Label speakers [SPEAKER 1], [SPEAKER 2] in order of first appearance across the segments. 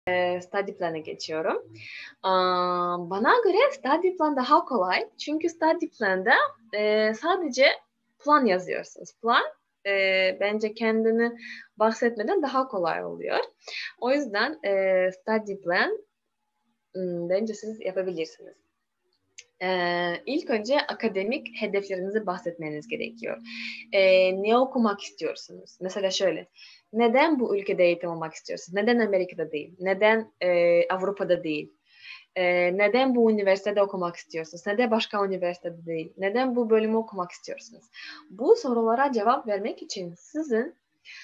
[SPEAKER 1] Study plan'a geçiyorum. Bana göre study plan daha kolay. Çünkü study plan'da sadece plan yazıyorsunuz. Plan bence kendini bahsetmeden daha kolay oluyor. O yüzden study plan bence siz yapabilirsiniz. İlk önce akademik hedeflerinizi bahsetmeniz gerekiyor. Ne okumak istiyorsunuz? Mesela şöyle, neden bu ülkede eğitim almak istiyorsunuz? Neden Amerika'da değil? Neden Avrupa'da değil? Neden bu üniversitede okumak istiyorsunuz? Neden başka üniversitede değil? Neden bu bölümü okumak istiyorsunuz? Bu sorulara cevap vermek için sizin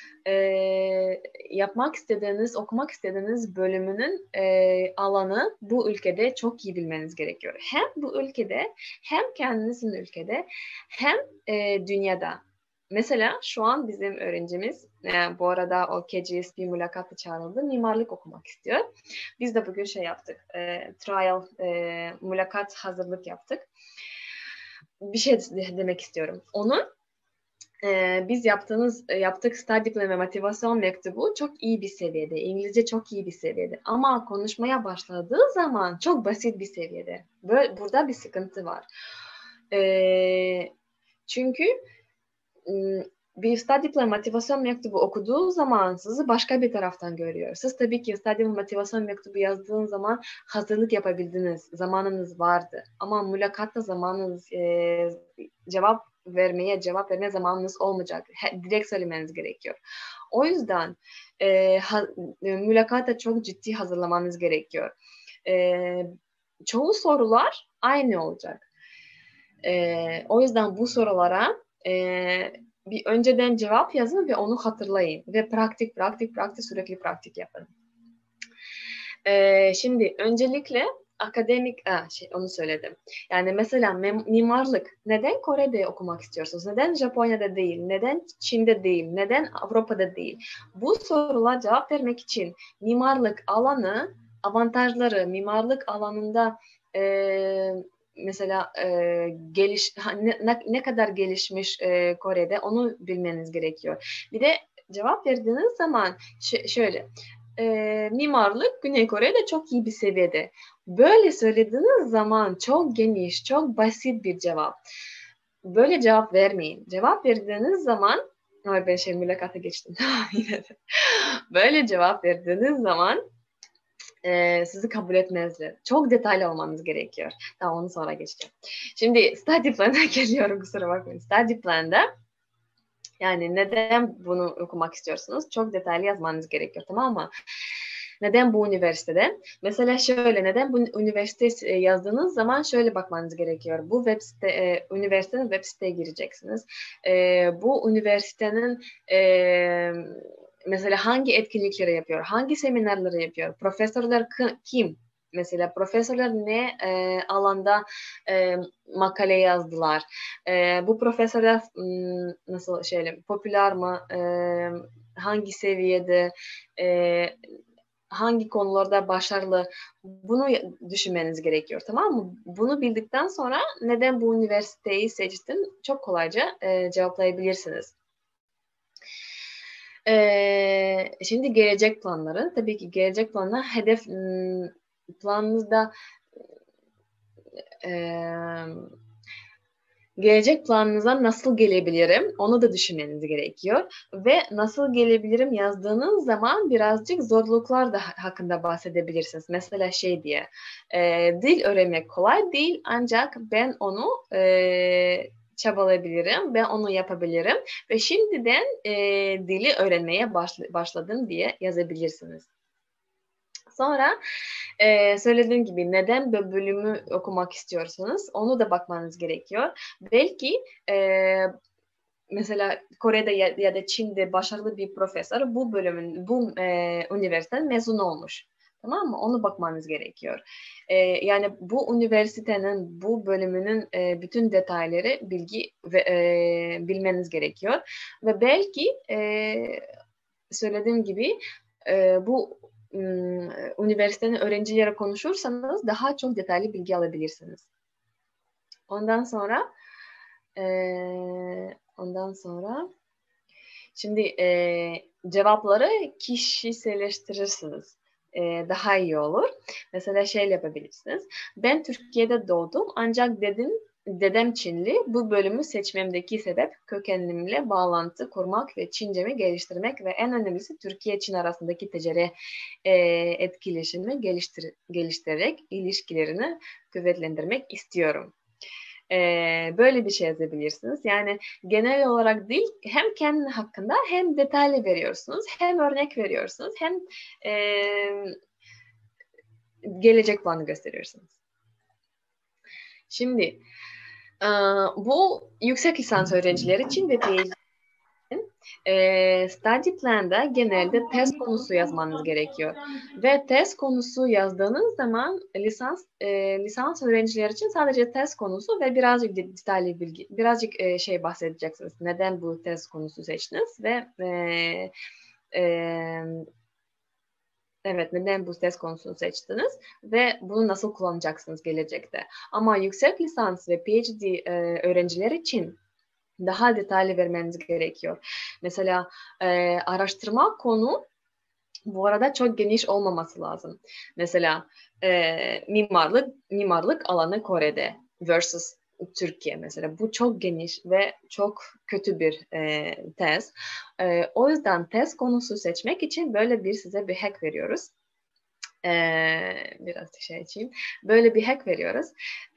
[SPEAKER 1] yapmak istediğiniz, okumak istediğiniz bölümünün alanı bu ülkede çok iyi bilmeniz gerekiyor. Hem bu ülkede, hem kendinizin ülkede, hem dünyada. Mesela şu an bizim öğrencimiz, bu arada o KGSB mülakatı çağrıldı, mimarlık okumak istiyor. Biz de bugün şey yaptık, trial, mülakat hazırlık yaptık. Bir şey demek istiyorum. Onun biz yaptık study plan ve motivasyon mektubu çok iyi bir seviyede. İngilizce çok iyi bir seviyede. Ama konuşmaya başladığı zaman çok basit bir seviyede. Burada bir sıkıntı var. Çünkü bir study plan motivasyon mektubu okuduğu zaman sizi başka bir taraftan görüyor. Siz tabii ki study motivasyon mektubu yazdığınız zaman hazırlık yapabildiniz. Zamanınız vardı. Ama mülakatta zamanınız cevap vermeye zamanınız olmayacak. Direkt söylemeniz gerekiyor. O yüzden mülakata çok ciddi hazırlamanız gerekiyor. Çoğu sorular aynı olacak. O yüzden bu sorulara bir önceden cevap yazın ve onu hatırlayın. Ve pratik sürekli pratik yapın. Şimdi öncelikle akademik, onu söyledim. Yani mesela mimarlık. Neden Kore'de okumak istiyorsunuz? Neden Japonya'da değil? Neden Çin'de değil? Neden Avrupa'da değil? Bu sorulara cevap vermek için mimarlık alanı, avantajları, mimarlık alanında mesela ne kadar gelişmiş Kore'de onu bilmeniz gerekiyor. Bir de cevap verdiğiniz zaman şöyle, mimarlık Güney Kore'de çok iyi bir seviyede. Böyle söylediğiniz zaman çok geniş, çok basit bir cevap. Böyle cevap vermeyin. Cevap verdiğiniz zaman, ama ben mülakata geçtim. Böyle cevap verdiğiniz zaman sizi kabul etmezler. Çok detaylı olmanız gerekiyor. Tamam, onu sonra geçeceğim. Şimdi study plan'a geliyorum, kusura bakmayın. Study plan'da yani neden bunu okumak istiyorsunuz? Çok detaylı yazmanız gerekiyor, tamam mı? Neden bu üniversitede? Mesela şöyle, neden bu üniversite yazdığınız zaman şöyle bakmanız gerekiyor. Bu üniversitenin web siteye gireceksiniz. Bu üniversitenin mesela hangi etkinlikleri yapıyor, hangi seminerleri yapıyor, profesörler kim? Mesela profesörler ne alanda makale yazdılar. Bu profesörler nasıl popüler mi? Hangi seviyede? Hangi konularda başarılı? Bunu düşünmeniz gerekiyor, tamam mı? Bunu bildikten sonra neden bu üniversiteyi seçtim çok kolayca cevaplayabilirsiniz. Şimdi gelecek planları. Tabii ki gelecek planlar hedef planınızda gelecek planınıza nasıl gelebilirim onu da düşünmeniz gerekiyor. Ve nasıl gelebilirim yazdığınız zaman birazcık zorluklar da hakkında bahsedebilirsiniz. Mesela diye, dil öğrenmek kolay değil ancak ben onu çabalayabilirim, ben onu yapabilirim ve şimdiden dili öğrenmeye başladım diye yazabilirsiniz. Sonra söylediğim gibi neden bir bölümü okumak istiyorsanız onu da bakmanız gerekiyor. Belki mesela Kore'de ya da Çin'de başarılı bir profesör bu üniversiteden mezun olmuş. Tamam mı? Onu bakmanız gerekiyor. Yani bu üniversitenin, bu bölümünün bütün detayları bilmeniz gerekiyor. Ve belki söylediğim gibi bu üniversitenin öğrencilere konuşursanız daha çok detaylı bilgi alabilirsiniz. Ondan sonra şimdi cevapları kişiselleştirirsiniz. daha iyi olur. Mesela şey yapabilirsiniz. Ben Türkiye'de doğdum ancak dedem Çinli. Bu bölümü seçmemdeki sebep kökenimle bağlantı kurmak ve Çincemi geliştirmek ve en önemlisi Türkiye-Çin arasındaki ticari etkileşimi geliştirerek ilişkilerini kuvvetlendirmek istiyorum. Böyle bir şey yazabilirsiniz. Yani genel olarak değil, hem kendi hakkında hem detaylı veriyorsunuz, hem örnek veriyorsunuz, hem gelecek planı gösteriyorsunuz. Şimdi bu yüksek lisans öğrencileri için ve PhD study plan'da genelde tez konusu yazmanız gerekiyor. Ve tez konusu yazdığınız zaman lisans öğrenciler için sadece tez konusu ve birazcık detaylı bilgi, birazcık şey bahsedeceksiniz. Neden bu tez konusu seçtiniz ve evet, neden bu tez konusunu seçtiniz ve bunu nasıl kullanacaksınız gelecekte. Ama yüksek lisans ve PhD öğrenciler için daha detaylı vermeniz gerekiyor. Mesela araştırma konu bu arada çok geniş olmaması lazım. Mesela mimarlık alanı Kore'de versus Türkiye mesela. Bu çok geniş ve çok kötü bir tez. O yüzden tez konusu seçmek için böyle size bir hack veriyoruz. Biraz şey açayım. Böyle bir hack veriyoruz.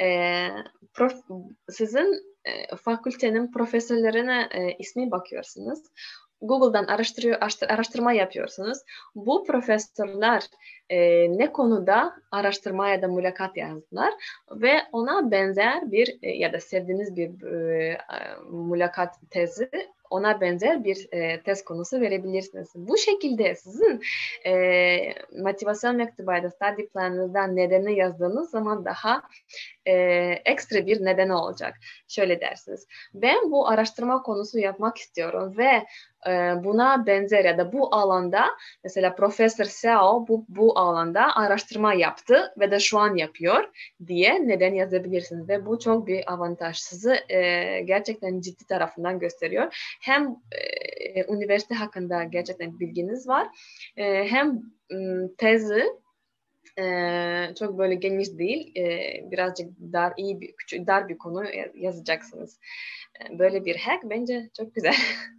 [SPEAKER 1] Sizin fakültenin profesörlerine ismi bakıyorsunuz. Google'dan araştırma yapıyorsunuz. Bu profesörler ne konuda araştırma ya da mülakat yazdılar ve ona benzer bir ya da sevdiğiniz bir mülakat tezi, ona benzer bir tez konusu verebilirsiniz. Bu şekilde sizin motivasyon mektubu ya da study planınızdan nedeni yazdığınız zaman daha ekstra bir nedeni olacak. Şöyle dersiniz. Ben bu araştırma konusu yapmak istiyorum ve buna benzer ya da bu alanda mesela Profesör Seo bu alanda araştırma yaptı ve de şu an yapıyor diye neden yazabilirsiniz ve bu çok bir avantaj. Sizi gerçekten ciddi tarafından gösteriyor. Hem üniversite hakkında gerçekten bilginiz var hem tezi çok böyle geniş değil, birazcık dar bir konu yazacaksınız. Böyle bir hack bence çok güzel.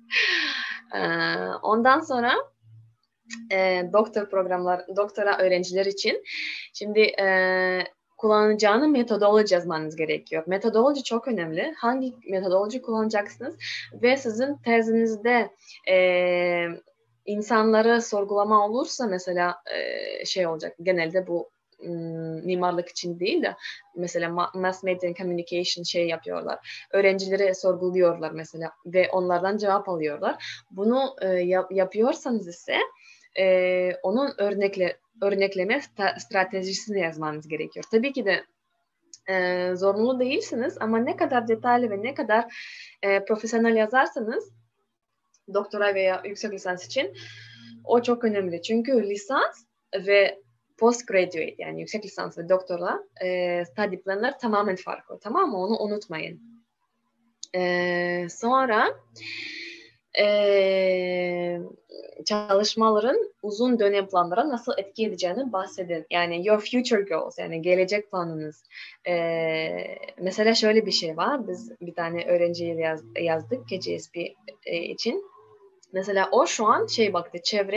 [SPEAKER 1] Ondan sonra doktora öğrenciler için şimdi kullanacağını metodoloji yazmanız gerekiyor. Metodoloji çok önemli. Hangi metodoloji kullanacaksınız ve sizin tezinizde insanları sorgulama olursa mesela şey olacak. Genelde bu mimarlık için değil de mesela mass media and communication şey yapıyorlar. Öğrencileri sorguluyorlar mesela ve onlardan cevap alıyorlar. Bunu yapıyorsanız ise onun örnekleme stratejisini yazmanız gerekiyor. Tabii ki de zorunlu değilsiniz ama ne kadar detaylı ve ne kadar profesyonel yazarsanız doktora veya yüksek lisans için o çok önemli. Çünkü lisans ve postgraduate yani yüksek lisans ve doktora study planlar tamamen farklı. Tamam mı? Onu unutmayın. Sonra çalışmaların uzun dönem planlara nasıl etki edeceğini bahsedin. Yani your future goals yani gelecek planınız. Mesela şöyle bir şey var. Biz bir tane öğrenciye yazdık KCSP için. Mesela o şu an baktı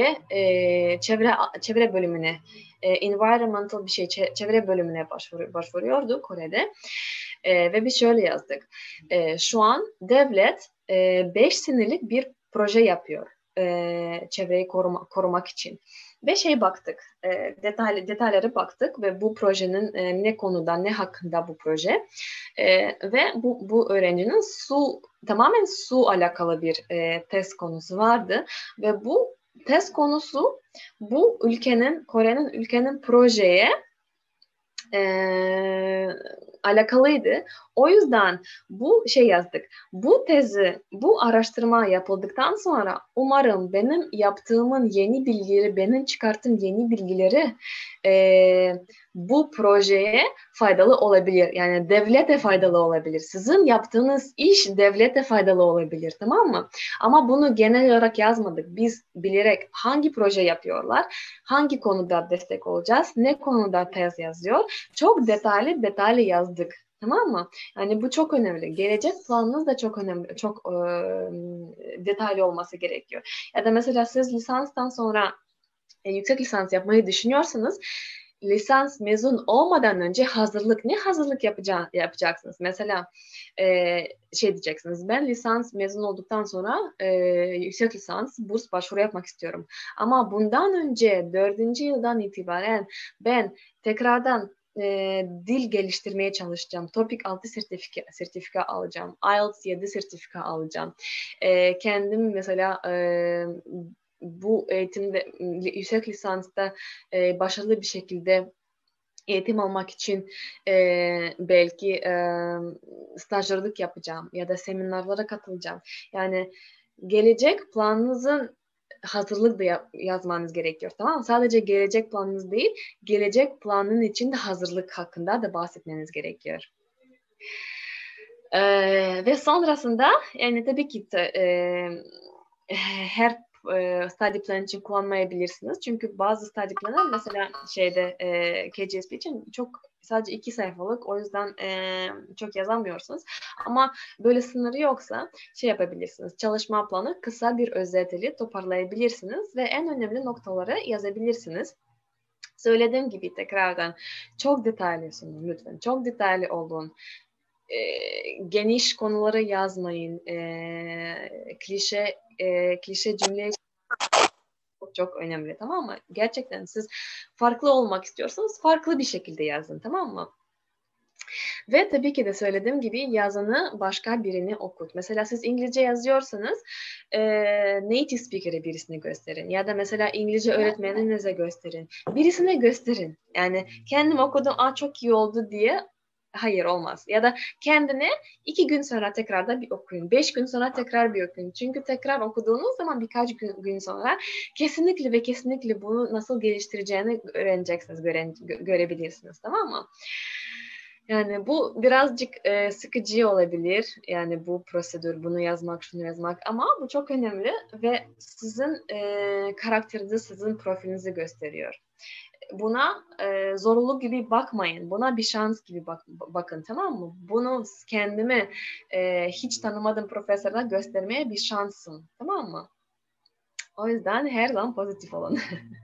[SPEAKER 1] çevre bölümüne environmental bir şey çevre bölümüne başvuruyordu Kore'de ve biz şöyle yazdık. Şu an devlet 5 senelik bir proje yapıyor çevreyi korumak için. Ve baktık, detaylara baktık ve bu projenin ne konuda, ne hakkında bu proje ve bu öğrencinin tamamen su alakalı bir test konusu vardı ve bu test konusu Kore'nin projeye alakalıydı. O yüzden bu şey yazdık. Bu tezi, bu araştırma yapıldıktan sonra umarım benim yaptığımın yeni bilgileri, benim çıkarttığım yeni bilgileri bu projeye faydalı olabilir. Yani devlete faydalı olabilir. Sizin yaptığınız iş devlete faydalı olabilir, tamam mı? Ama bunu genel olarak yazmadık. Biz bilerek hangi proje yapıyorlar, hangi konuda destek olacağız, ne konuda tez yazıyor, çok detaylı yazdık. Tamam mı? Yani bu çok önemli. Gelecek planınız da çok önemli, çok detaylı olması gerekiyor. Ya da mesela siz lisanstan sonra yüksek lisans yapmayı düşünüyorsanız lisans mezun olmadan önce hazırlık, ne hazırlık yapacaksınız? Mesela şey diyeceksiniz, ben lisans mezun olduktan sonra yüksek lisans burs başvuru yapmak istiyorum. Ama bundan önce 4. yıldan itibaren ben tekrardan dil geliştirmeye çalışacağım. TOEIC 6 sertifika alacağım. IELTS 7 sertifika alacağım. Kendim mesela bu eğitimde, yüksek lisansta başarılı bir şekilde eğitim almak için belki stajyerlik yapacağım ya da seminerlara katılacağım. Yani gelecek planınızın hazırlık da yazmanız gerekiyor, tamam mı? Sadece gelecek planınız değil, gelecek planın için de hazırlık hakkında da bahsetmeniz gerekiyor. Ve sonrasında yani tabii ki de, her study plan için kullanmayabilirsiniz. Çünkü bazı study planlar mesela şeyde KGSP için çok sadece 2 sayfalık. O yüzden çok yazamıyorsunuz. Ama böyle sınırı yoksa şey yapabilirsiniz. Çalışma planı kısa bir özetli toparlayabilirsiniz ve en önemli noktaları yazabilirsiniz. Söylediğim gibi tekrardan çok detaylı sunun lütfen. Çok detaylı olun. Geniş konuları yazmayın. Klişe cümle çok önemli, tamam mı? Gerçekten siz farklı olmak istiyorsanız farklı bir şekilde yazın, tamam mı? Ve tabii ki de söylediğim gibi yazını başka birini okut. Mesela siz İngilizce yazıyorsanız native speaker'e birisini gösterin. Ya da mesela İngilizce öğretmeninize gösterin. Birisine gösterin. Yani kendim okudum, çok iyi oldu diye hayır olmaz. Ya da kendine 2 gün sonra tekrar da bir okuyun. 5 gün sonra tekrar bir okuyun. Çünkü tekrar okuduğunuz zaman birkaç gün sonra kesinlikle ve kesinlikle bunu nasıl geliştireceğini öğreneceksiniz, görebilirsiniz. Tamam mı? Yani bu birazcık sıkıcı olabilir. Yani bu prosedür, bunu yazmak, şunu yazmak, ama bu çok önemli ve sizin karakterinizi, sizin profilinizi gösteriyor. Buna zorluk gibi bakmayın. Buna bir şans gibi bakın, tamam mı? Bunu kendimi hiç tanımadığım profesöre göstermeye bir şansım, tamam mı? O yüzden her zaman pozitif olun.